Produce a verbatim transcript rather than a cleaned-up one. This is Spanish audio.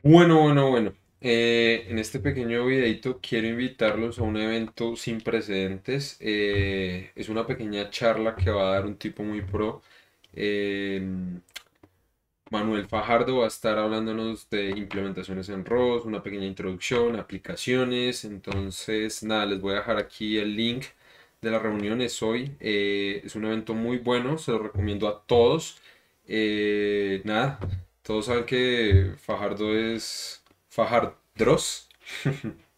Bueno, bueno, bueno. Eh, en este pequeño videito quiero invitarlos a un evento sin precedentes. Eh, es una pequeña charla que va a dar un tipo muy pro. Eh, Manuel Fajardo va a estar hablándonos de implementaciones en R O S, una pequeña introducción, aplicaciones. Entonces, nada, les voy a dejar aquí el link de la reunión. Es hoy. Eh, es un evento muy bueno, se lo recomiendo a todos. Eh, nada, todos saben que Fajardo es Fajardros.